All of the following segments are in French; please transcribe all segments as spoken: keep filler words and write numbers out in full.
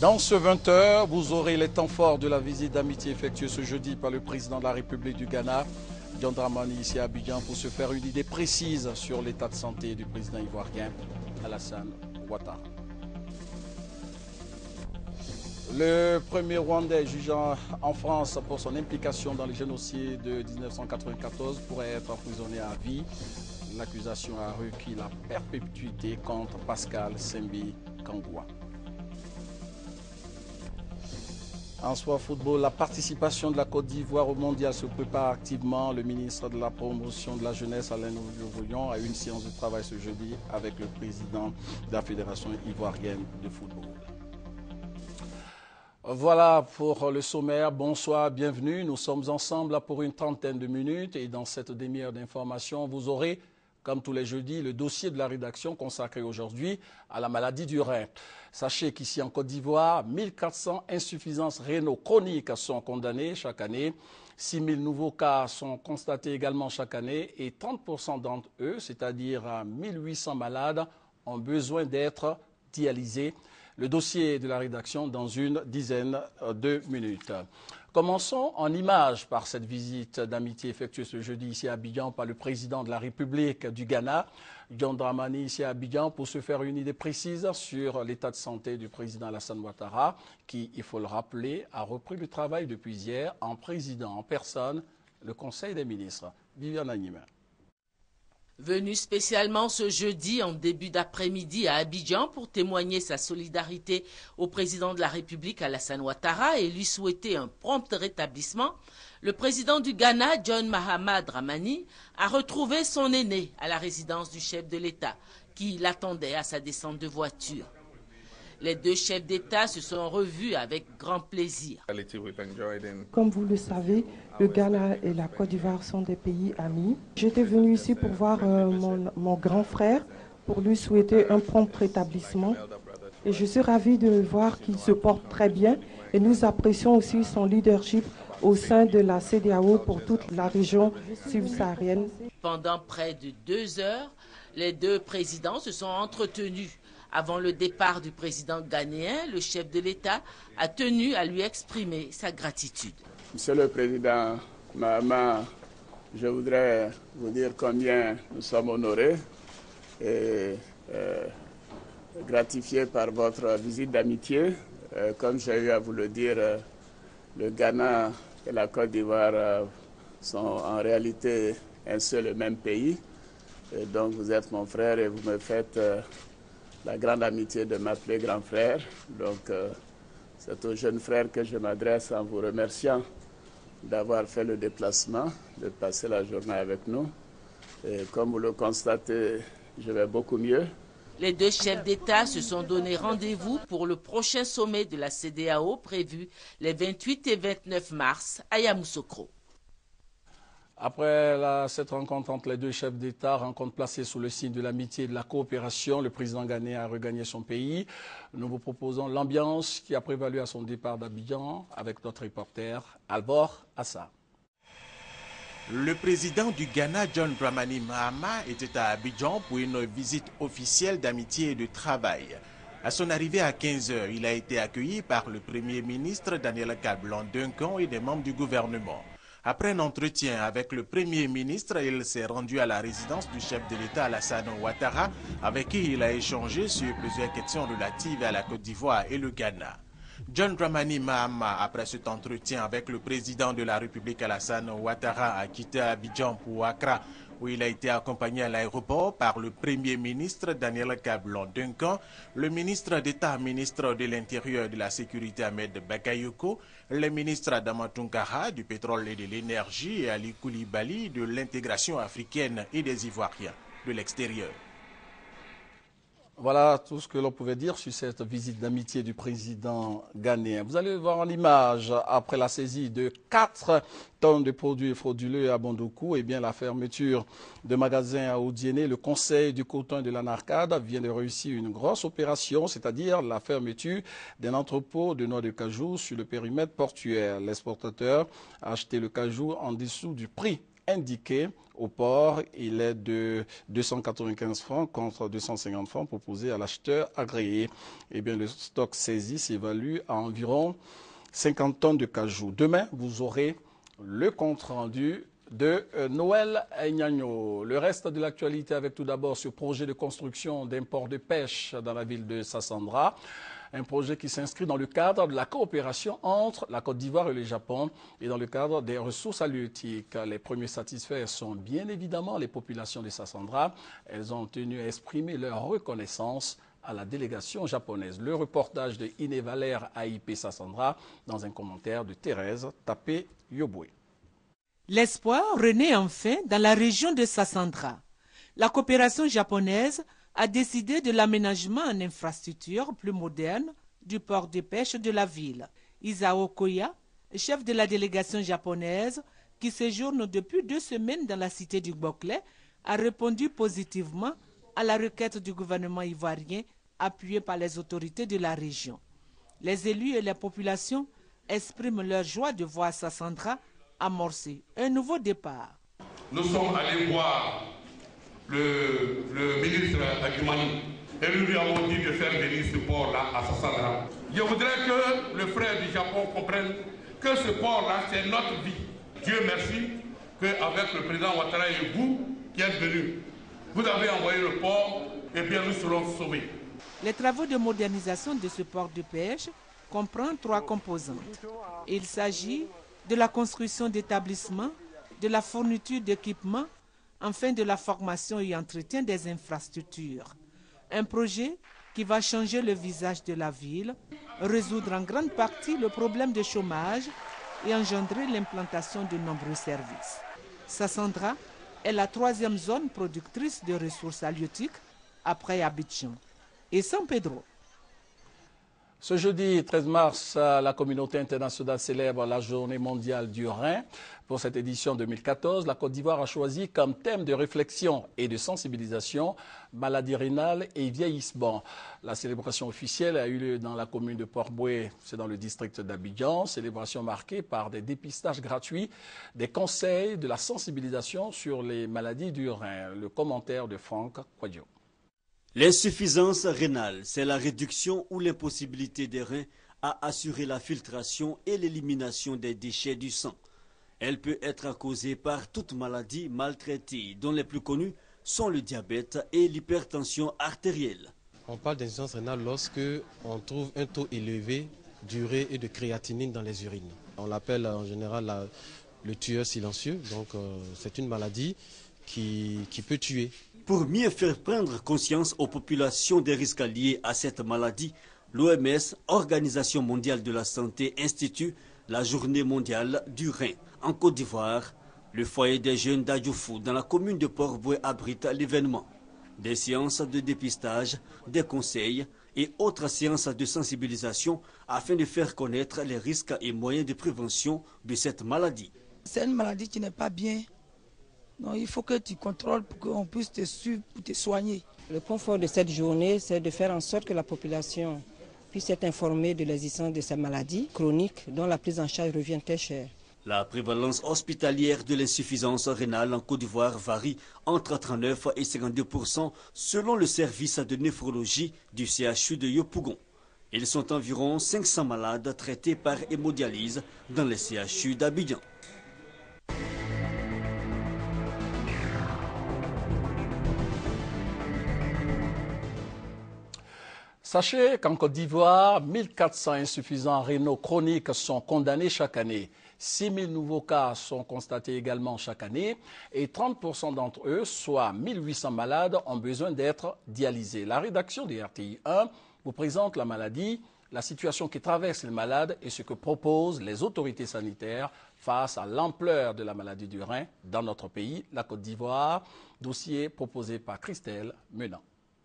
Dans ce vingt heures, vous aurez les temps forts de la visite d'amitié effectuée ce jeudi par le président de la République du Ghana, John Dramani, ici à Abidjan, pour se faire une idée précise sur l'état de santé du président ivoirien Alassane Ouattara. Le premier Rwandais jugeant en France pour son implication dans le génocide de mille neuf cent quatre-vingt-quatorze pourrait être emprisonné à vie. L'accusation a requis la perpétuité contre Pascal Sembi Kangoua. En sport football, la participation de la Côte d'Ivoire au mondial se prépare activement. Le ministre de la promotion de la jeunesse, Alain Nouveau-Vouillon, a eu une séance de travail ce jeudi avec le président de la Fédération ivoirienne de football. Voilà pour le sommaire. Bonsoir, bienvenue. Nous sommes ensemble pour une trentaine de minutes et dans cette demi-heure d'information, vous aurez, comme tous les jeudis, le dossier de la rédaction consacré aujourd'hui à la maladie du rein. Sachez qu'ici en Côte d'Ivoire, mille quatre cents insuffisances rénaux chroniques sont condamnées chaque année. six mille nouveaux cas sont constatés également chaque année et trente pour cent d'entre eux, c'est-à-dire mille huit cents malades, ont besoin d'être dialysés. Le dossier de la rédaction dans une dizaine de minutes. Commençons en images par cette visite d'amitié effectuée ce jeudi ici à Abidjan par le président de la République du Ghana, John Dramani, ici à Abidjan, pour se faire une idée précise sur l'état de santé du président Alassane Ouattara, qui, il faut le rappeler, a repris le travail depuis hier en président en personne le Conseil des ministres. Viviane Agnima. Venu spécialement ce jeudi en début d'après-midi à Abidjan pour témoigner sa solidarité au président de la République Alassane Ouattara et lui souhaiter un prompt rétablissement, le président du Ghana, John Mahama Dramani, a retrouvé son aîné à la résidence du chef de l'État qui l'attendait à sa descente de voiture. Les deux chefs d'État se sont revus avec grand plaisir. Comme vous le savez, le Ghana et la Côte d'Ivoire sont des pays amis. J'étais venu ici pour voir euh, mon, mon grand frère, pour lui souhaiter un prompt rétablissement. Et je suis ravie de voir qu'il se porte très bien. Et nous apprécions aussi son leadership au sein de la C E D E A O pour toute la région subsaharienne. Pendant près de deux heures, les deux présidents se sont entretenus. Avant le départ du président ghanéen, le chef de l'État a tenu à lui exprimer sa gratitude. Monsieur le Président Mahama, je voudrais vous dire combien nous sommes honorés et euh, gratifiés par votre visite d'amitié. Euh, comme j'ai eu à vous le dire, euh, le Ghana et la Côte d'Ivoire euh, sont en réalité un seul et même pays. Et donc vous êtes mon frère et vous me faites euh, la grande amitié de m'appeler grand frère. Donc, euh, c'est au jeune frère que je m'adresse en vous remerciant d'avoir fait le déplacement, de passer la journée avec nous. Et comme vous le constatez, je vais beaucoup mieux. Les deux chefs d'État se sont donné rendez-vous pour le prochain sommet de la C E D E A O prévu les vingt-huit et vingt-neuf mars à Yamoussoukro. Après la, cette rencontre entre les deux chefs d'État, rencontre placée sous le signe de l'amitié et de la coopération, le président ghanéen a regagné son pays. Nous vous proposons l'ambiance qui a prévalu à son départ d'Abidjan avec notre reporter Albor Assa. Le président du Ghana, John Dramani Mahama, était à Abidjan pour une visite officielle d'amitié et de travail. À son arrivée à quinze heures, il a été accueilli par le Premier ministre Daniel Kablan-Duncan et des membres du gouvernement. Après un entretien avec le Premier ministre, il s'est rendu à la résidence du chef de l'État Alassane Ouattara, avec qui il a échangé sur plusieurs questions relatives à la Côte d'Ivoire et le Ghana. John Dramani Mahama, après cet entretien avec le président de la République Alassane Ouattara, a quitté Abidjan pour Accra, où il a été accompagné à l'aéroport par le Premier ministre Daniel Kablan-Duncan, le ministre d'État, ministre de l'Intérieur et de la Sécurité Ahmed Bakayoko, le ministre Adama Tounkara du pétrole et de l'énergie et Ali Koulibaly de l'intégration africaine et des Ivoiriens de l'extérieur. Voilà tout ce que l'on pouvait dire sur cette visite d'amitié du président ghanéen. Vous allez voir l'image après la saisie de quatre tonnes de produits frauduleux à Bondoukou et bien la fermeture de magasins à Odiéné. Le conseil du coton et de l'Anarcade vient de réussir une grosse opération, c'est-à-dire la fermeture d'un entrepôt de noix de cajou sur le périmètre portuaire. L'exportateur a acheté le cajou en dessous du prix indiqué au port. Il est de deux cent quatre-vingt-quinze francs contre deux cent cinquante francs proposés à l'acheteur agréé. Eh bien, le stock saisi s'évalue à environ cinquante tonnes de cajou. Demain, vous aurez le compte rendu de Noël Gnagno. Le reste de l'actualité avec tout d'abord ce projet de construction d'un port de pêche dans la ville de Sassandra. Un projet qui s'inscrit dans le cadre de la coopération entre la Côte d'Ivoire et le Japon et dans le cadre des ressources halieutiques. Les premiers satisfaits sont bien évidemment les populations de Sassandra. Elles ont tenu à exprimer leur reconnaissance à la délégation japonaise. Le reportage de Iné Valère A I P Sassandra dans un commentaire de Thérèse Tapé-Yoboué. L'espoir renaît enfin dans la région de Sassandra. La coopération japonaise a décidé de l'aménagement en infrastructure plus moderne du port de pêche de la ville. Isao Koya, chef de la délégation japonaise qui séjourne depuis deux semaines dans la cité du Bokle, a répondu positivement à la requête du gouvernement ivoirien appuyé par les autorités de la région. Les élus et les populations expriment leur joie de voir Sassandra amorcer un nouveau départ. Nous sommes allés voir le, le ministre Agumani et nous lui avons dit de faire venir ce port-là à Sassandra. Je voudrais que le frère du Japon comprenne que ce port-là, c'est notre vie. Dieu merci qu'avec le président Ouattara et vous qui êtes venus, vous avez envoyé le port et bien nous serons sauvés. Les travaux de modernisation de ce port de pêche comprennent trois composantes. Il s'agit de la construction d'établissements, de la fourniture d'équipements, enfin de la formation et entretien des infrastructures. Un projet qui va changer le visage de la ville, résoudre en grande partie le problème de chômage et engendrer l'implantation de nombreux services. Sassandra est la troisième zone productrice de ressources halieutiques après Abidjan et San Pedro. Ce jeudi treize mars, la communauté internationale célèbre la journée mondiale du rein. Pour cette édition deux mille quatorze, la Côte d'Ivoire a choisi comme thème de réflexion et de sensibilisation maladie rénale et vieillissement. La célébration officielle a eu lieu dans la commune de Port-Boué, c'est dans le district d'Abidjan. Célébration marquée par des dépistages gratuits, des conseils, de la sensibilisation sur les maladies du rein. Le commentaire de Franck Quadio. L'insuffisance rénale, c'est la réduction ou l'impossibilité des reins à assurer la filtration et l'élimination des déchets du sang. Elle peut être causée par toute maladie maltraitée, dont les plus connues sont le diabète et l'hypertension artérielle. On parle d'insuffisance rénale lorsque on trouve un taux élevé d'urée et de créatinine dans les urines. On l'appelle en général la, le tueur silencieux, donc euh, c'est une maladie qui, qui peut tuer. Pour mieux faire prendre conscience aux populations des risques liés à cette maladie, l'O M S, Organisation mondiale de la santé, institue la journée mondiale du rein. En Côte d'Ivoire, le foyer des jeunes d'Adjoufou dans la commune de Port-Boué abrite l'événement. Des séances de dépistage, des conseils et autres séances de sensibilisation afin de faire connaître les risques et moyens de prévention de cette maladie. C'est une maladie qui n'est pas bien. Donc il faut que tu contrôles pour qu'on puisse te suivre, pour te soigner. Le point fort de cette journée, c'est de faire en sorte que la population puisse être informée de l'existence de ces maladies chroniques dont la prise en charge revient très cher. La prévalence hospitalière de l'insuffisance rénale en Côte d'Ivoire varie entre trente-neuf et cinquante-deux pour cent selon le service de néphrologie du C H U de Yopougon. Ils sont environ cinq cents malades traités par hémodialyse dans les C H U d'Abidjan. Sachez qu'en Côte d'Ivoire, mille quatre cents insuffisants rénaux chroniques sont condamnés chaque année. six mille nouveaux cas sont constatés également chaque année et trente pour cent d'entre eux, soit mille huit cents malades, ont besoin d'être dialysés. La rédaction des R T I un vous présente la maladie, la situation qui traverse les malades et ce que proposent les autorités sanitaires face à l'ampleur de la maladie du rein dans notre pays, la Côte d'Ivoire. Dossier proposé par Christelle Menant.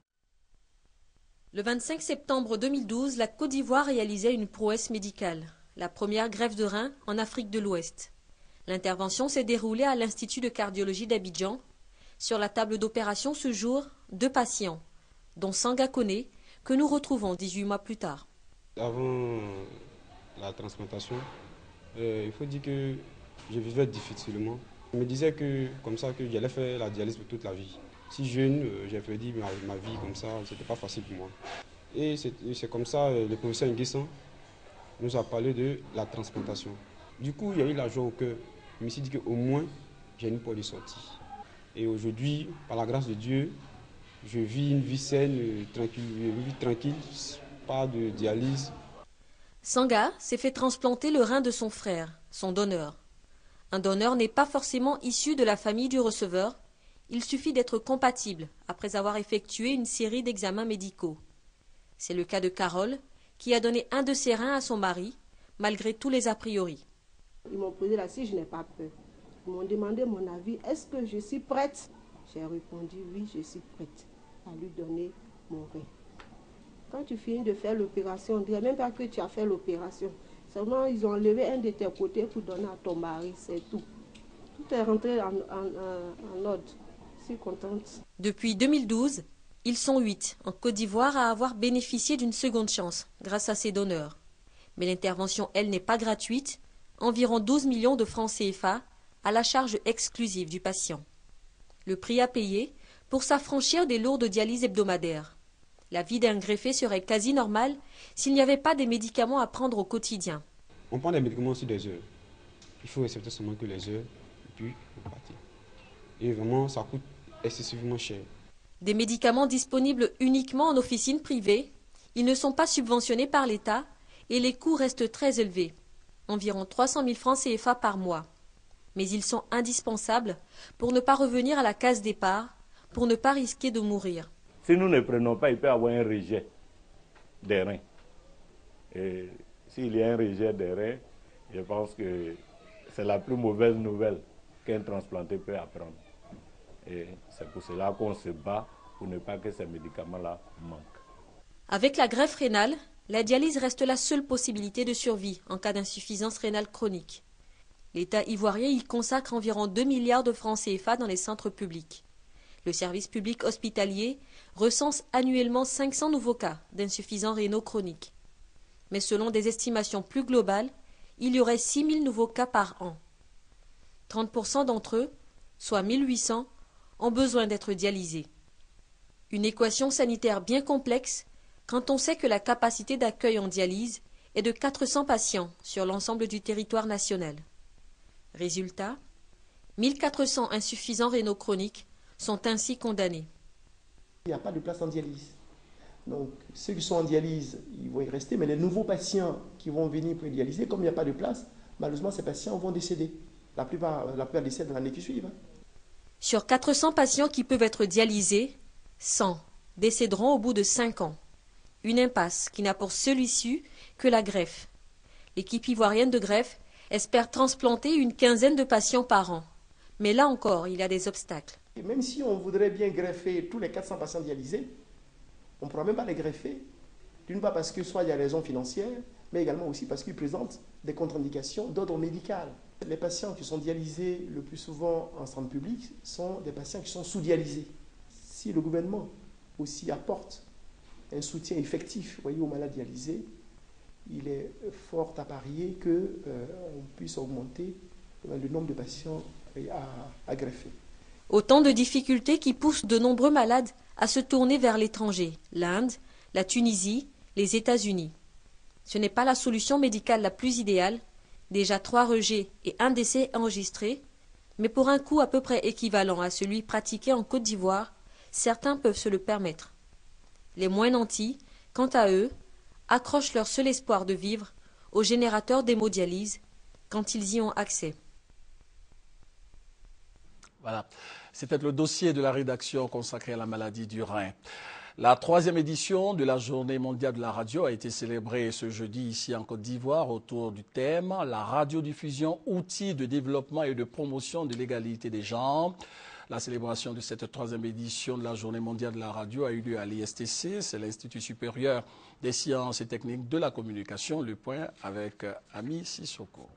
Le vingt-cinq septembre deux mille douze, la Côte d'Ivoire réalisait une prouesse médicale, la première greffe de rein en Afrique de l'Ouest. L'intervention s'est déroulée à l'Institut de cardiologie d'Abidjan. Sur la table d'opération ce jour, deux patients, dont Sanga Koné, que nous retrouvons dix-huit mois plus tard. Avant la transplantation, euh, il faut dire que je vivais difficilement Je me disais que comme ça que j'allais faire la dialyse pour toute la vie. Si jeune, euh, j'ai prédit ma, ma vie comme ça, c'était pas facile pour moi. Et c'est comme ça, euh, le professeur Nguessan nous a parlé de la transplantation. Du coup, il y a eu la joie au cœur. Je me suis dit qu'au moins, j'ai une porte de sortie. Et aujourd'hui, par la grâce de Dieu, je vis une vie saine, euh, tranquille, une vie tranquille, pas de dialyse. Sanga s'est fait transplanter le rein de son frère, son donneur. Un donneur n'est pas forcément issu de la famille du receveur. Il suffit d'être compatible après avoir effectué une série d'examens médicaux. C'est le cas de Carole, qui a donné un de ses reins à son mari, malgré tous les a priori. Ils m'ont posé la si je n'ai pas peur. Ils m'ont demandé mon avis. Est-ce que je suis prête? J'ai répondu oui, je suis prête à lui donner mon rein. Quand tu finis de faire l'opération, on ne dirait même pas que tu as fait l'opération. Seulement, ils ont enlevé un de tes côtés pour donner à ton mari, c'est tout. Tout est rentré en, en, en ordre. Je suis contente. Depuis deux mille douze, ils sont huit en Côte d'Ivoire à avoir bénéficié d'une seconde chance grâce à ces donneurs. Mais l'intervention, elle, n'est pas gratuite. Environ douze millions de francs C F A à la charge exclusive du patient. Le prix à payer pour s'affranchir des lourdes dialyses hebdomadaires. La vie d'un greffé serait quasi normale s'il n'y avait pas des médicaments à prendre au quotidien. On prend des médicaments sur des heures. Il faut respecter seulement que les heures, et puis on partit. Et vraiment, ça coûte excessivement cher. Des médicaments disponibles uniquement en officine privée, ils ne sont pas subventionnés par l'État et les coûts restent très élevés, environ trois cent mille francs C F A par mois. Mais ils sont indispensables pour ne pas revenir à la case départ, pour ne pas risquer de mourir. Si nous ne prenons pas, il peut y avoir un rejet des reins. Et s'il y a un rejet des reins, je pense que c'est la plus mauvaise nouvelle qu'un transplanté peut apprendre. Et c'est pour cela qu'on se bat pour ne pas que ces médicaments-là manquent. Avec la greffe rénale, la dialyse reste la seule possibilité de survie en cas d'insuffisance rénale chronique. L'État ivoirien y consacre environ deux milliards de francs C F A dans les centres publics. Le service public hospitalier recense annuellement cinq cents nouveaux cas d'insuffisants rénaux chroniques. Mais selon des estimations plus globales, il y aurait six mille nouveaux cas par an. trente pour cent d'entre eux, soit mille huit cents, ont besoin d'être dialysés. Une équation sanitaire bien complexe quand on sait que la capacité d'accueil en dialyse est de quatre cents patients sur l'ensemble du territoire national. Résultat, mille quatre cents insuffisants rénaux chroniques sont ainsi condamnés. Il n'y a pas de place en dialyse. Donc ceux qui sont en dialyse, ils vont y rester, mais les nouveaux patients qui vont venir pour dialyser, comme il n'y a pas de place, malheureusement ces patients vont décéder. La plupart, la plupart décèdent dans l'année qui suit. Hein. Sur quatre cents patients qui peuvent être dialysés, cent décéderont au bout de cinq ans. Une impasse qui n'a pour seule issue que la greffe. L'équipe ivoirienne de greffe espère transplanter une quinzaine de patients par an. Mais là encore, il y a des obstacles. Et même si on voudrait bien greffer tous les quatre cents patients dialysés, on ne pourra même pas les greffer. D'une part parce que soit il y a des raisons financières, mais également aussi parce qu'ils présentent des contre-indications d'ordre médical. Les patients qui sont dialysés le plus souvent en centre public sont des patients qui sont sous-dialysés. Si le gouvernement aussi apporte un soutien effectif, voyez, aux malades dialysés, il est fort à parier qu'on euh, puisse augmenter le nombre de patients à, à greffer. Autant de difficultés qui poussent de nombreux malades à se tourner vers l'étranger, l'Inde, la Tunisie, les États-Unis. Ce n'est pas la solution médicale la plus idéale, déjà trois rejets et un décès enregistrés, mais pour un coût à peu près équivalent à celui pratiqué en Côte d'Ivoire, certains peuvent se le permettre. Les moins nantis, quant à eux, accrochent leur seul espoir de vivre au générateur d'hémodialyse quand ils y ont accès. Voilà, c'était le dossier de la rédaction consacré à la maladie du rein. La troisième édition de la Journée mondiale de la radio a été célébrée ce jeudi ici en Côte d'Ivoire autour du thème « La radiodiffusion, outil de développement et de promotion de l'égalité des genres ». La célébration de cette troisième édition de la Journée mondiale de la radio a eu lieu à l'I S T C, c'est l'Institut supérieur des sciences et techniques de la communication. Le point avec Ami Sissoko.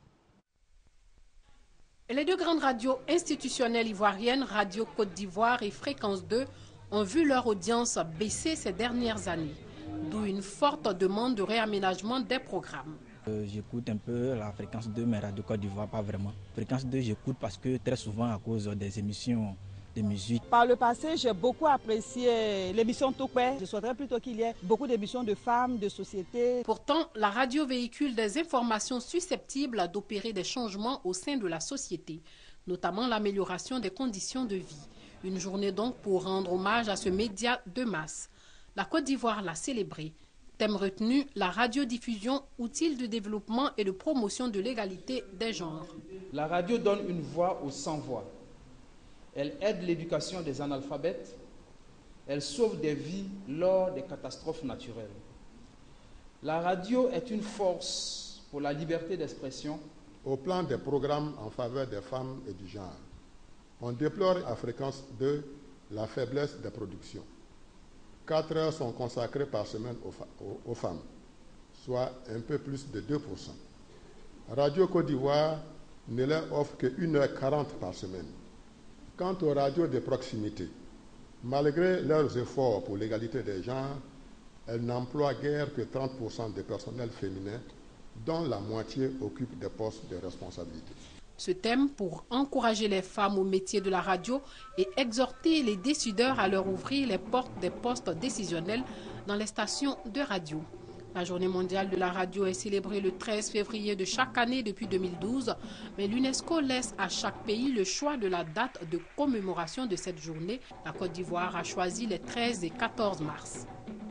Les deux grandes radios institutionnelles ivoiriennes, Radio Côte d'Ivoire et Fréquence deux, ont vu leur audience baisser ces dernières années, d'où une forte demande de réaménagement des programmes. Euh, j'écoute un peu la fréquence deux, mais Radio Côte d'Ivoire, pas vraiment. Fréquence deux, j'écoute parce que très souvent à cause des émissions de musique. Par le passé, j'ai beaucoup apprécié l'émission Toupé. Je souhaiterais plutôt qu'il y ait beaucoup d'émissions de femmes, de société. Pourtant, la radio véhicule des informations susceptibles d'opérer des changements au sein de la société, notamment l'amélioration des conditions de vie. Une journée donc pour rendre hommage à ce média de masse. La Côte d'Ivoire l'a célébré. Thème retenu, la radiodiffusion, outil de développement et de promotion de l'égalité des genres. La radio donne une voix aux sans-voix. Elle aide l'éducation des analphabètes. Elle sauve des vies lors des catastrophes naturelles. La radio est une force pour la liberté d'expression. Au plan des programmes en faveur des femmes et du genre, on déplore à fréquence deux la faiblesse des productions. Quatre heures sont consacrées par semaine aux, aux, aux femmes, soit un peu plus de deux pour cent. Radio Côte d'Ivoire ne leur offre que une heure quarante par semaine. Quant aux radios de proximité, malgré leurs efforts pour l'égalité des genres, elles n'emploient guère que trente pour cent des personnels féminins, dont la moitié occupent des postes de responsabilité. Ce thème pour encourager les femmes au métier de la radio et exhorter les décideurs à leur ouvrir les portes des postes décisionnels dans les stations de radio. La journée mondiale de la radio est célébrée le treize février de chaque année depuis deux mille douze, mais l'UNESCO laisse à chaque pays le choix de la date de commémoration de cette journée. La Côte d'Ivoire a choisi les treize et quatorze mars.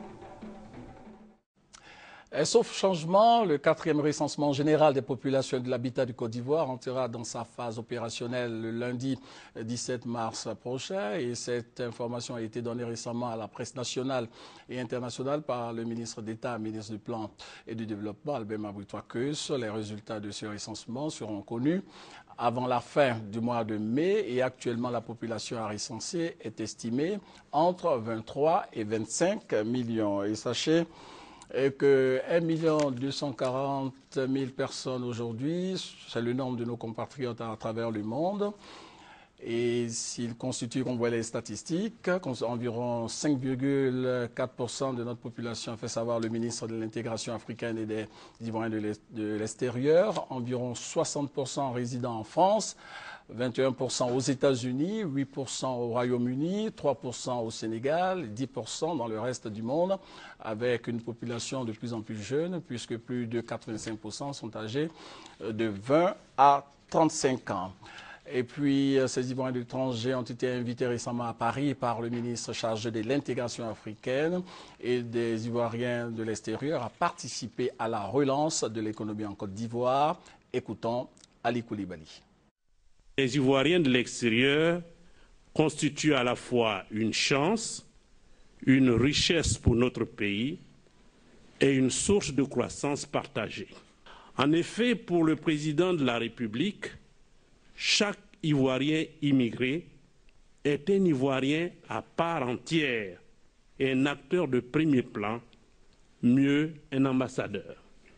Et sauf changement, le quatrième recensement général des populations de l'habitat du Côte d'Ivoire entrera dans sa phase opérationnelle le lundi dix-sept mars prochain. Et cette information a été donnée récemment à la presse nationale et internationale par le ministre d'État, ministre du Plan et du Développement, Albert Maboutoua-Keus. Les résultats de ce recensement seront connus avant la fin du mois de mai et actuellement la population à recenser est estimée entre vingt-trois et vingt-cinq millions. Et sachez et que un million deux cent quarante mille personnes aujourd'hui, c'est le nombre de nos compatriotes à travers le monde. Et s'il constitue, on voit les statistiques, environ cinq virgule quatre pour cent de notre population, fait savoir le ministre de l'intégration africaine et des Ivoiriens de l'extérieur, environ soixante pour cent résidant en France, vingt et un pour cent aux États-Unis, huit pour cent au Royaume-Uni, trois pour cent au Sénégal, dix pour cent dans le reste du monde, avec une population de plus en plus jeune, puisque plus de quatre-vingt-cinq pour cent sont âgés de vingt à trente-cinq ans. Et puis, ces Ivoiriens de l'étranger ont été invités récemment à Paris par le ministre chargé de l'intégration africaine et des Ivoiriens de l'extérieur à participer à la relance de l'économie en Côte d'Ivoire. Écoutons Ali Koulibaly. Les Ivoiriens de l'extérieur constituent à la fois une chance, une richesse pour notre pays et une source de croissance partagée. En effet, pour le président de la République, chaque Ivoirien immigré est un Ivoirien à part entière et un acteur de premier plan, mieux un ambassadeur.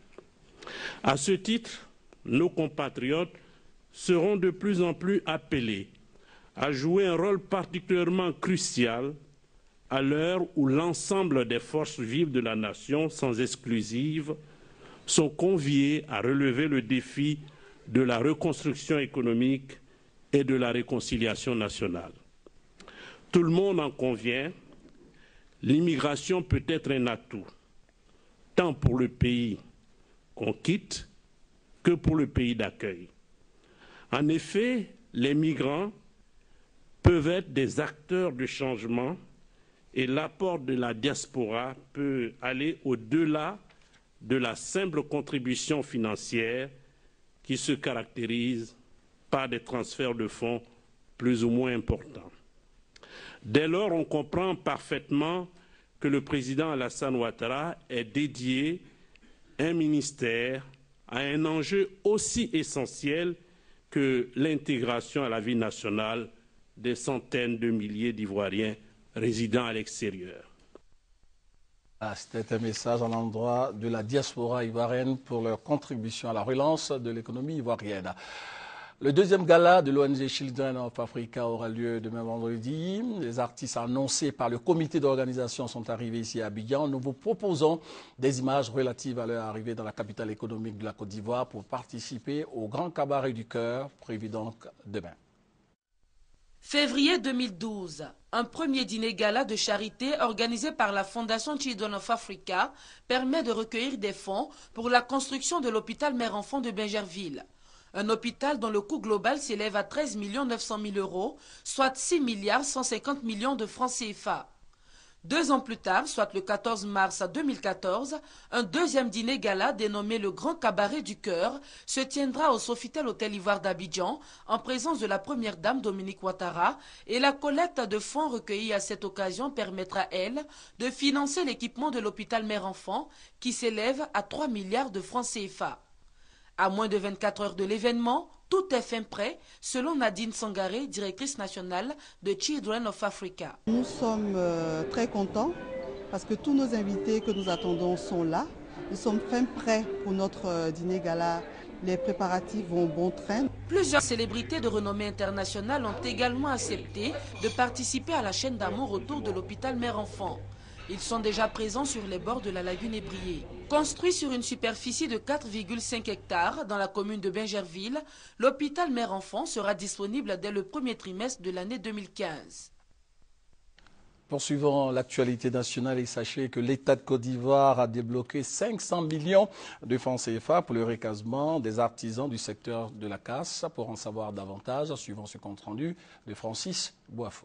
À ce titre, nos compatriotes seront de plus en plus appelés à jouer un rôle particulièrement crucial à l'heure où l'ensemble des forces vives de la nation, sans exclusive, sont conviées à relever le défi de la reconstruction économique et de la réconciliation nationale. Tout le monde en convient, l'immigration peut être un atout, tant pour le pays qu'on quitte que pour le pays d'accueil. En effet, les migrants peuvent être des acteurs de changement et l'apport de la diaspora peut aller au-delà de la simple contribution financière qui se caractérise par des transferts de fonds plus ou moins importants. Dès lors, on comprend parfaitement que le président Alassane Ouattara ait dédié un ministère à un enjeu aussi essentiel que l'intégration à la vie nationale des centaines de milliers d'Ivoiriens résidant à l'extérieur. Ah, c'était un message à l'endroit de la diaspora ivoirienne pour leur contribution à la relance de l'économie ivoirienne. Le deuxième gala de l'O N G Children of Africa aura lieu demain vendredi. Les artistes annoncés par le comité d'organisation sont arrivés ici à Abidjan. Nous vous proposons des images relatives à leur arrivée dans la capitale économique de la Côte d'Ivoire pour participer au grand cabaret du cœur, prévu donc demain. Février deux mille douze, un premier dîner gala de charité organisé par la Fondation Children of Africa permet de recueillir des fonds pour la construction de l'hôpital mère-enfant de Bingerville. Un hôpital dont le coût global s'élève à treize millions neuf cent mille euros, soit six milliards cent cinquante millions de francs C F A. Deux ans plus tard, soit le quatorze mars deux mille quatorze, un deuxième dîner gala dénommé le Grand Cabaret du Cœur se tiendra au Sofitel Hôtel Ivoire d'Abidjan en présence de la première dame Dominique Ouattara et la collecte de fonds recueillis à cette occasion permettra, elle, de financer l'équipement de l'hôpital mère-enfant qui s'élève à trois milliards de francs C F A. À moins de vingt-quatre heures de l'événement, tout est fin prêt, selon Nadine Sangaré, directrice nationale de Children of Africa. Nous sommes euh, très contents parce que tous nos invités que nous attendons sont là. Nous sommes fin prêts pour notre euh, dîner gala. Les préparatifs vont bon train. Plusieurs célébrités de renommée internationale ont également accepté de participer à la chaîne d'amour autour de l'hôpital mère-enfant. Ils sont déjà présents sur les bords de la lagune Ébrié. Construit sur une superficie de quatre virgule cinq hectares dans la commune de Bingerville, l'hôpital mère-enfant sera disponible dès le premier trimestre de l'année deux mille quinze. Poursuivons l'actualité nationale et sachez que l'État de Côte d'Ivoire a débloqué cinq cents millions de francs C F A pour le recasement des artisans du secteur de la casse. Pour en savoir davantage, suivant ce compte-rendu de Francis Boifo.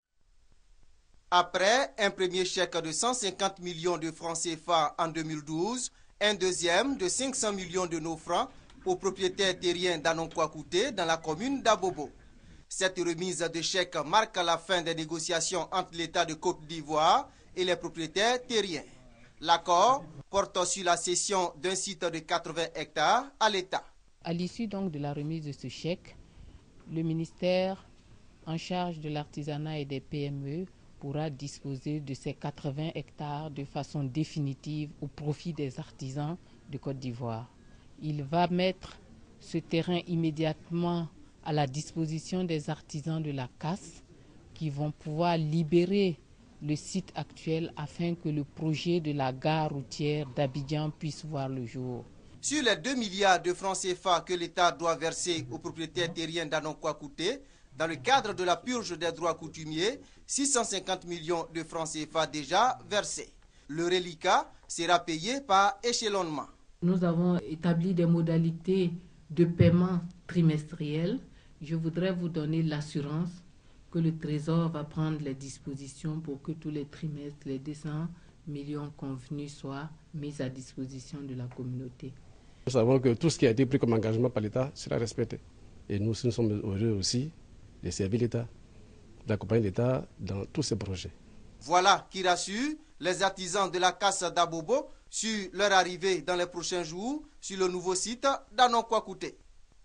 Après un premier chèque de cent cinquante millions de francs C F A en deux mille douze, un deuxième de cinq cents millions de nos francs aux propriétaires terriens d'Anonkwa-Kouté dans la commune d'Abobo. Cette remise de chèque marque la fin des négociations entre l'État de Côte d'Ivoire et les propriétaires terriens. L'accord porte sur la cession d'un site de quatre-vingts hectares à l'État. À l'issue donc de la remise de ce chèque, le ministère en charge de l'artisanat et des P M E pourra disposer de ces quatre-vingts hectares de façon définitive au profit des artisans de Côte d'Ivoire. Il va mettre ce terrain immédiatement à la disposition des artisans de la casse qui vont pouvoir libérer le site actuel afin que le projet de la gare routière d'Abidjan puisse voir le jour. Sur les deux milliards de francs C F A que l'État doit verser aux propriétaires terriens d'Anonkwa-Kouté, dans le cadre de la purge des droits coutumiers, six cent cinquante millions de francs C F A déjà versés. Le reliquat sera payé par échelonnement. Nous avons établi des modalités de paiement trimestriel. Je voudrais vous donner l'assurance que le Trésor va prendre les dispositions pour que tous les trimestres, les deux cents millions convenus soient mis à disposition de la communauté. Nous savons que tout ce qui a été pris comme engagement par l'État sera respecté. Et nous, nous sommes heureux aussi de servir l'État, d'accompagner l'État dans tous ces projets. Voilà qui rassure les artisans de la casse d'Abobo sur leur arrivée dans les prochains jours sur le nouveau site d'Anonkwa-Kouté.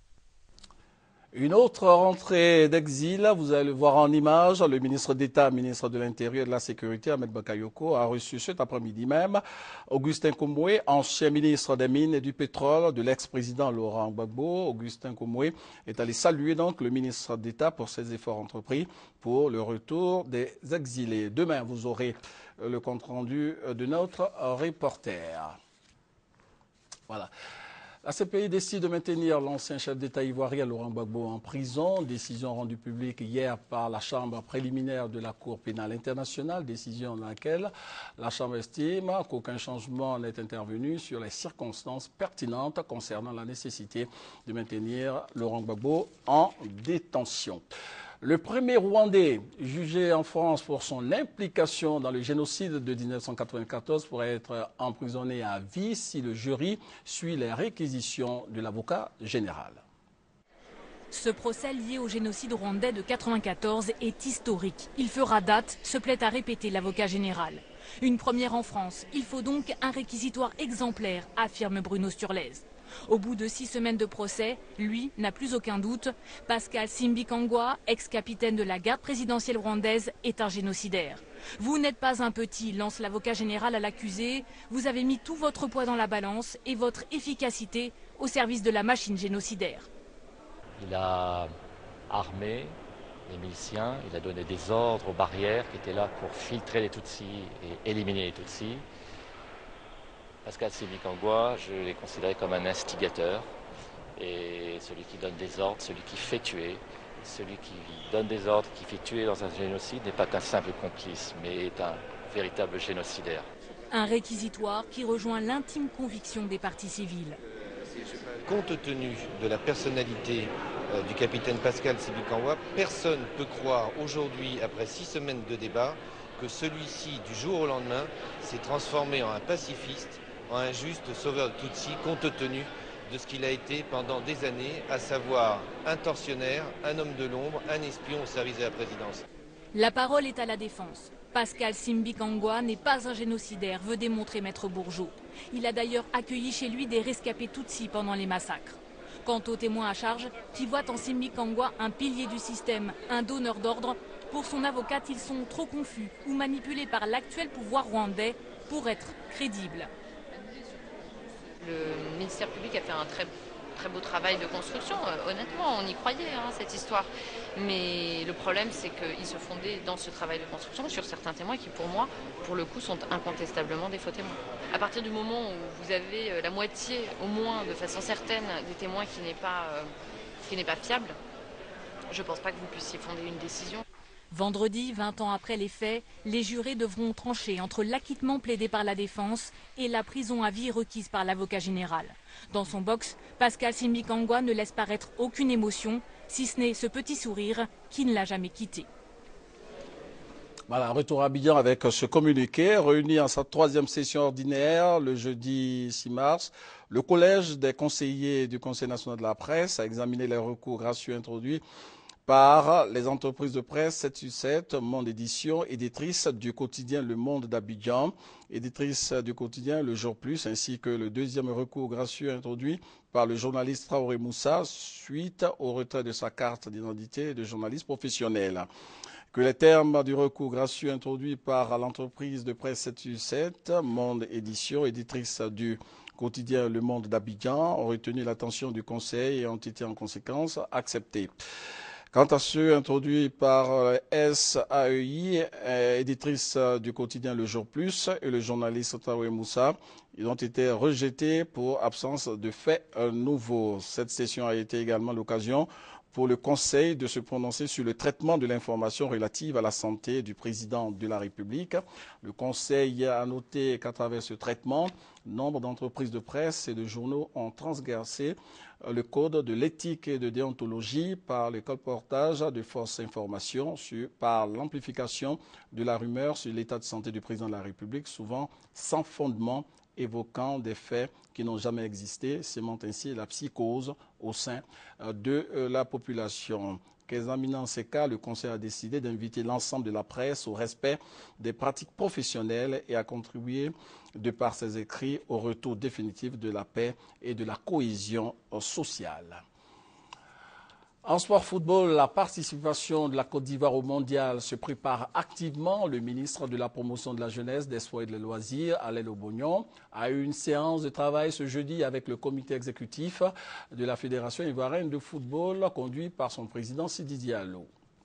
Une autre rentrée d'exil, vous allez le voir en image, le ministre d'État, ministre de l'Intérieur et de la Sécurité, Ahmed Bakayoko, a reçu cet après-midi même Augustin Koumoué, ancien ministre des Mines et du Pétrole de l'ex-président Laurent Gbagbo. Augustin Koumoué est allé saluer donc le ministre d'État pour ses efforts entrepris pour le retour des exilés. Demain, vous aurez le compte-rendu de notre reporter. Voilà. La C P I décide de maintenir l'ancien chef d'État ivoirien Laurent Gbagbo en prison. Décision rendue publique hier par la Chambre préliminaire de la Cour pénale internationale. Décision dans laquelle la Chambre estime qu'aucun changement n'est intervenu sur les circonstances pertinentes concernant la nécessité de maintenir Laurent Gbagbo en détention. Le premier Rwandais jugé en France pour son implication dans le génocide de mille neuf cent quatre-vingt-quatorze pourrait être emprisonné à vie si le jury suit les réquisitions de l'avocat général. Ce procès lié au génocide rwandais de mille neuf cent quatre-vingt-quatorze est historique. Il fera date, se plaît à répéter l'avocat général. Une première en France, il faut donc un réquisitoire exemplaire, affirme Bruno Sturlez. Au bout de six semaines de procès, lui n'a plus aucun doute. Pascal Simbikangwa, ex-capitaine de la garde présidentielle rwandaise, est un génocidaire. Vous n'êtes pas un petit, lance l'avocat général à l'accusé. Vous avez mis tout votre poids dans la balance et votre efficacité au service de la machine génocidaire. Il a armé les miliciens, il a donné des ordres aux barrières qui étaient là pour filtrer les Tutsis et éliminer les Tutsis. Pascal Simbikangwa, je l'ai considéré comme un instigateur, et celui qui donne des ordres, celui qui fait tuer, celui qui donne des ordres, qui fait tuer dans un génocide n'est pas qu'un simple complice, mais est un véritable génocidaire. Un réquisitoire qui rejoint l'intime conviction des partis civils. Compte tenu de la personnalité euh, du capitaine Pascal Simbikangwa, personne ne peut croire aujourd'hui, après six semaines de débat, que celui-ci, du jour au lendemain, s'est transformé en un pacifiste, en un juste sauveur de Tutsis, compte tenu de ce qu'il a été pendant des années, à savoir un tortionnaire, un homme de l'ombre, un espion au service de la présidence. La parole est à la défense. Pascal Simbikangwa n'est pas un génocidaire, veut démontrer Maître Bourgeot. Il a d'ailleurs accueilli chez lui des rescapés Tutsis pendant les massacres. Quant aux témoins à charge, qui voient en Simbikangwa un pilier du système, un donneur d'ordre, pour son avocate, ils sont trop confus ou manipulés par l'actuel pouvoir rwandais pour être crédibles. Le ministère public a fait un très, très beau travail de construction. Euh, honnêtement, on y croyait, hein, cette histoire. Mais le problème, c'est qu'ils se fondaient dans ce travail de construction sur certains témoins qui, pour moi, pour le coup, sont incontestablement des faux témoins. À partir du moment où vous avez la moitié, au moins, de façon certaine, des témoins qui n'est pas, euh, qui n'est pas fiable, je ne pense pas que vous puissiez fonder une décision. Vendredi, vingt ans après les faits, les jurés devront trancher entre l'acquittement plaidé par la défense et la prison à vie requise par l'avocat général. Dans son box, Pascal Simbikangwa ne laisse paraître aucune émotion, si ce n'est ce petit sourire qui ne l'a jamais quitté. Voilà, retour à Abidjan avec ce communiqué. Réuni en sa troisième session ordinaire le jeudi six mars, le Collège des conseillers du Conseil national de la presse a examiné les recours gracieux introduits par les entreprises de presse sept sur sept, Monde Édition, éditrice du quotidien Le Monde d'Abidjan, éditrice du quotidien Le Jour Plus, ainsi que le deuxième recours gracieux introduit par le journaliste Traoré Moussa suite au retrait de sa carte d'identité de journaliste professionnel. Que les termes du recours gracieux introduit par l'entreprise de presse sept sur sept, Monde Édition, éditrice du quotidien Le Monde d'Abidjan, ont retenu l'attention du Conseil et ont été en conséquence acceptés. Quant à ceux introduits par S A E I, éditrice du quotidien Le Jour Plus, et le journaliste Traoré Moussa, ils ont été rejetés pour absence de faits nouveaux. Cette session a été également l'occasion pour le Conseil de se prononcer sur le traitement de l'information relative à la santé du président de la République. Le Conseil a noté qu'à travers ce traitement, nombre d'entreprises de presse et de journaux ont transgressé le code de l'éthique et de déontologie par le colportage de fausses informations, sur, par l'amplification de la rumeur sur l'état de santé du président de la République, souvent sans fondement, évoquant des faits qui n'ont jamais existé, sémant ainsi la psychose au sein de la population. Qu'examinant ces cas, le Conseil a décidé d'inviter l'ensemble de la presse au respect des pratiques professionnelles et à contribuer, de par ses écrits, au retour définitif de la paix et de la cohésion sociale. En sport football, la participation de la Côte d'Ivoire au mondial se prépare activement. Le ministre de la Promotion de la Jeunesse, des Sports et des Loisirs, Alain Lobognon, a eu une séance de travail ce jeudi avec le comité exécutif de la Fédération ivoirienne de football, conduit par son président Sidi Diallo.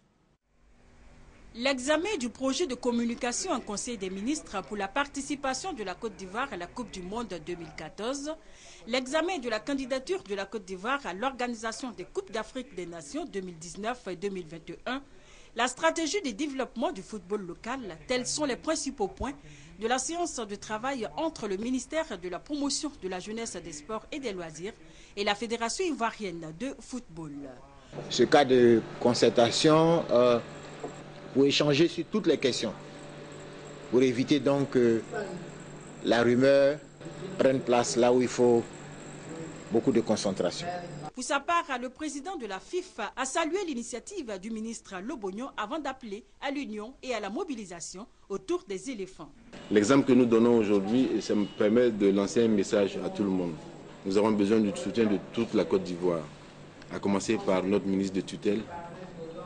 L'examen du projet de communication en Conseil des ministres pour la participation de la Côte d'Ivoire à la Coupe du Monde deux mille quatorze, l'examen de la candidature de la Côte d'Ivoire à l'organisation des Coupes d'Afrique des Nations deux mille dix-neuf et deux mille vingt et un, la stratégie de développement du football local, tels sont les principaux points de la séance de travail entre le ministère de la Promotion de la Jeunesse, des Sports et des Loisirs et la Fédération ivoirienne de football. Ce cas de concertation euh, pour échanger sur toutes les questions, pour éviter donc que la rumeur prenne place là où il faut beaucoup de concentration. Pour sa part, le président de la FIFA a salué l'initiative du ministre Lobognon avant d'appeler à l'union et à la mobilisation autour des éléphants. L'exemple que nous donnons aujourd'hui, ça me permet de lancer un message à tout le monde. Nous avons besoin du soutien de toute la Côte d'Ivoire, à commencer par notre ministre de tutelle.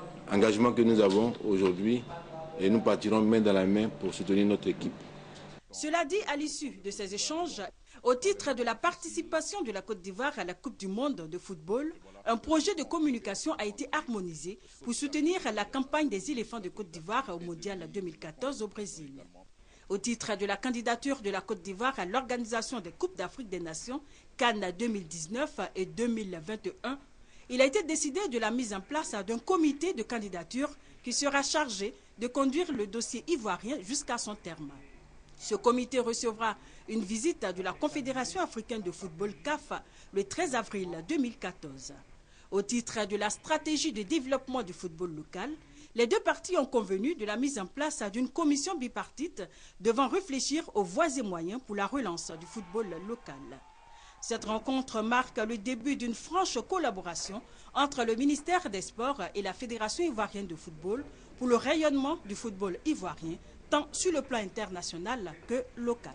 Engagement que nous avons aujourd'hui, et nous partirons main dans la main pour soutenir notre équipe. Cela dit, à l'issue de ces échanges, au titre de la participation de la Côte d'Ivoire à la Coupe du monde de football, un projet de communication a été harmonisé pour soutenir la campagne des éléphants de Côte d'Ivoire au Mondial deux mille quatorze au Brésil. Au titre de la candidature de la Côte d'Ivoire à l'organisation des Coupes d'Afrique des Nations, Cannes deux mille dix-neuf et deux mille vingt et un, il a été décidé de la mise en place d'un comité de candidature qui sera chargé de conduire le dossier ivoirien jusqu'à son terme. Ce comité recevra une visite de la Confédération africaine de football C A F le treize avril deux mille quatorze. Au titre de la stratégie de développement du football local, les deux parties ont convenu de la mise en place d'une commission bipartite devant réfléchir aux voies et moyens pour la relance du football local. Cette rencontre marque le début d'une franche collaboration entre le ministère des Sports et la Fédération ivoirienne de football pour le rayonnement du football ivoirien, tant sur le plan international que local.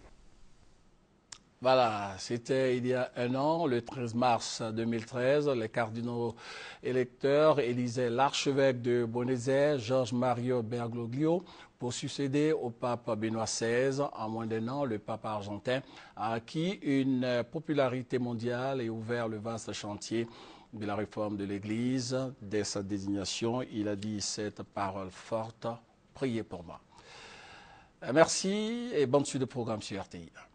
Voilà, c'était il y a un an, le treize mars deux mille treize, les cardinaux électeurs élisaient l'archevêque de Buenos Aires, Jorge Mario Bergoglio, pour succéder au pape Benoît seize. En moins d'un an, le pape argentin a acquis une popularité mondiale et ouvert le vaste chantier de la réforme de l'Église. Dès sa désignation, il a dit cette parole forte, priez pour moi. Merci et bonne suite de programme sur R T I.